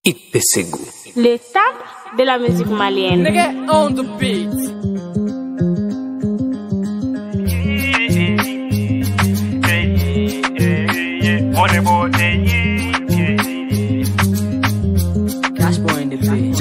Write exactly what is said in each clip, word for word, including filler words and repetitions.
Ipesegu. Les temples de la musique malienne. Nigga on the beat. Cash boy in the beat.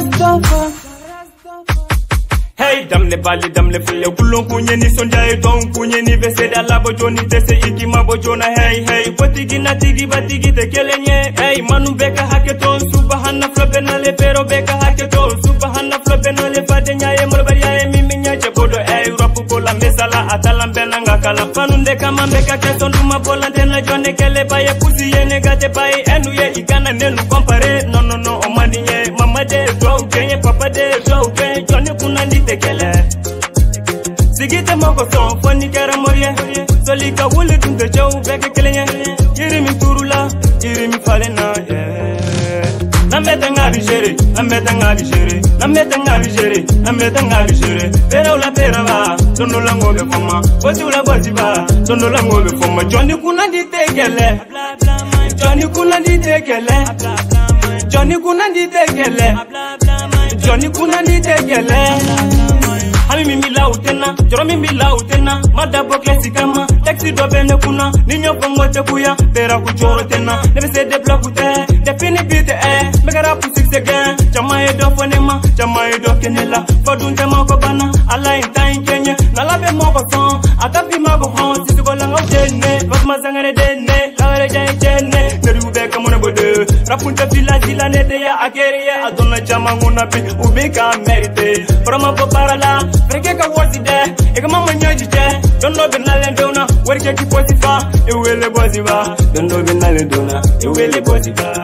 Hey, damle bali damle fule kulon kunye ni sonja e don kunye ni vese da labo joni tese iki mabo jona. Hey hey potigi na tigi batigi te kelenye. Hey manu beka haketon subhana flobe na le pero beka haketon subhana flobe na le fade nya e mo bari e mimi nya je bodo. Hey rapu kola mesala atalam benanga kala panunde kama beka keton duma bola tena jone kele baye pusi ye negate baye enu ye ikana nenu compare no no no omani ye mama de do kenye papa de do kenye jone kuna ndite kele sigite moko son foni kara morie soli ka wole dunde jaw beke kelenya yiri mi turula yiri mi falena na meta ngabi jere na meta ngabi jere na meta ngabi jere na meta ngabi jere pera ula pera ba sono la ngobe foma bosi ula bosi ba sono la ngobe foma joni kuna ndite kele joni kuna ndite kele joni kuna ndite kele joni kuna ndite kele Hami mimi la utena, joro mimi la utena, madabo klesi kama, taxi do bene kuna, ninyo pongo te kuya, bera kuchoro tena, nebe se de block ute, de fini bite eh, megara pu six again, chama e do fonema, chama e do kenela, fadun tema ko bana, ala in time kenye, na labe mo ko son, atapi ma go hon, sisi ko langa utene, bak mazangare dene, lawere jane jene, neru beka mona bode, rapunta villa zila nete ya akere ya, adona chama nguna bi, ubeka merite, proma po parala, Freke ka wasi de, eka mama nyoji de. Don't know bin nale dona, werke ki posi fa, e wele bosi ba. Don't know bin nale dona, e wele bosi ba.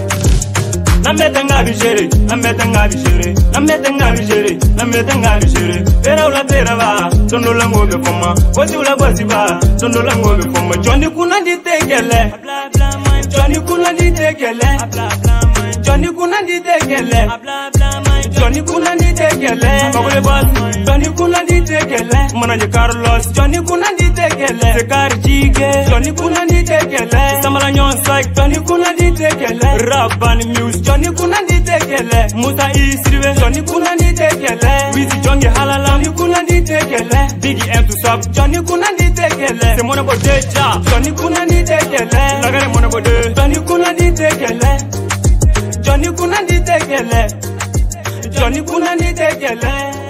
Na meta ngabi jere, na meta ngabi jere, na meta ngabi jere, na meta ngabi jere. Pera ula pera ba, sono la ngobe foma, bosi ula bosi ba, sono la ngobe foma. Johnny kuna ndite kele, Johnny kuna ndite kele, Johnny kuna ndite kele, Johnny kuna ndite kele, Bagole boss, Johnny kuna ndite kele, Manaje Carlos, Johnny kuna ndite kele, Sekari Jige, Johnny kuna ndite kele, Samala Nyon Psych, Johnny kuna ndite kele, Rabban Muse, Johnny kuna ndite kele, Musa Isriwe, Johnny kuna ndite kele, Wizi Jonge Halala, Johnny kuna ndite kele, Biggie M to Sub, Johnny kuna ndite kele, Semona Bodeja, Johnny kuna ndite kele, Lagare Mona Bode, Johnny kuna ndite kele, Johnny kuna ndite kele, Johnny kuna ndite kele.